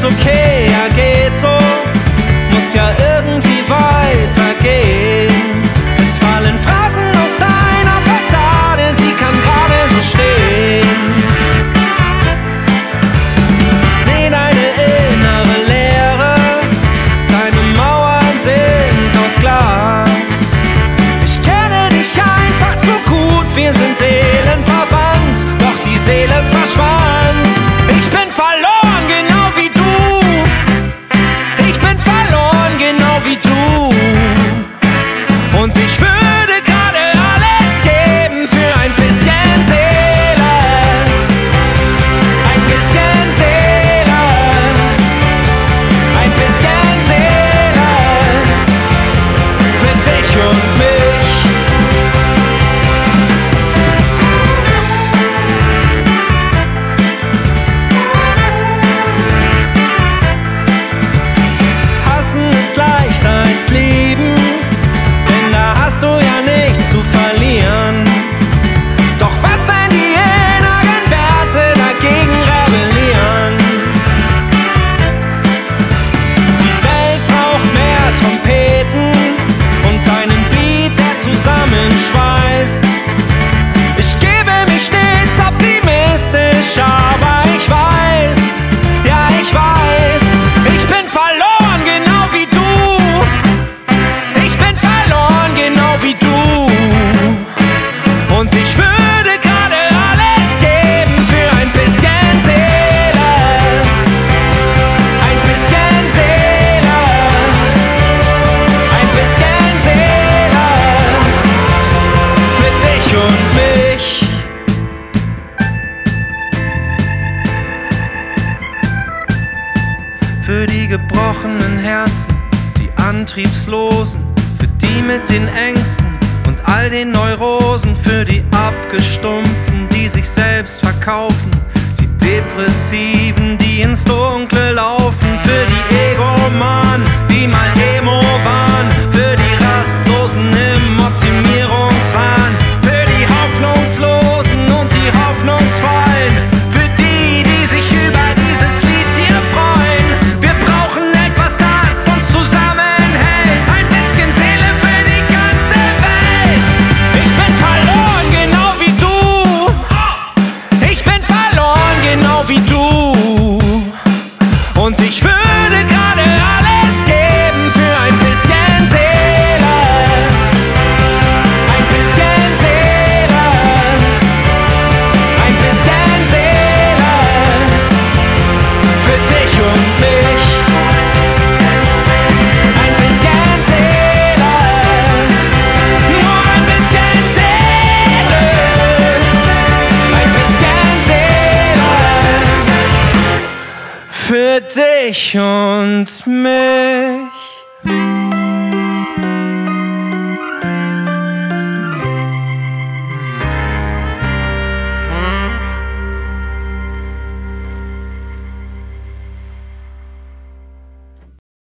okay, ja geht so, muss ja irgendwie weitergehen. Es fallen Phrasen aus deiner Fassade, sie kann gerade so stehen. Ich seh deine innere Leere, deine Mauern sind aus Glas. Ich kenne dich einfach zu gut, wir sind seelenverwandt, doch die Seele verschwand. Ich bin verloren, genau wie du. Ich bin verloren, genau wie du. Und ich würde gerade alles geben für ein bisschen Seele. Ein bisschen Seele. Ein bisschen Seele. Für dich und mich. Hassen ist leichter als lieben, denn da hast du ja nichts zu verlieren. Doch was, wenn die inneren Werte dagegen rebellieren? Die Welt braucht mehr Trompeten und einen Beat, der zusammenschweißt. Ich gebe mich stets optimistisch, aber ich weiß, ja ich weiß, ich bin verloren, genau wie du. Ich bin verloren, genau wie du. Und ich würde gerade alles geben für ein bisschen Seele. Ein bisschen Seele. Ein bisschen Seele. Für dich und mich. Für die gebrochenen Herzen, die Antriebslosen, für die mit den Ängsten und all den Neurosen, für die Abgestumpften, die sich selbst verkaufen, die Depressiven, die ins Dunkle laufen, für die Egomanen, die mal Emo waren, für die Rastlosen im Optimierungswahn, für die Hoffnungslosen und die Hoffnungsvollen, für die, die sich über dieses Lied hier freuen. Wir brauchen etwas, das uns zusammenhält, ein bisschen Seele für die ganze Welt. Ich bin verloren, genau wie du. Ich bin verloren, genau wie du. Und ich würde gerade alles geben für ein bisschen Seele. Ein bisschen Seele. Ein bisschen Seele. Für dich und mich. Ein bisschen Seele. Nur ein bisschen Seele. Ein bisschen Seele. Für dich und mich.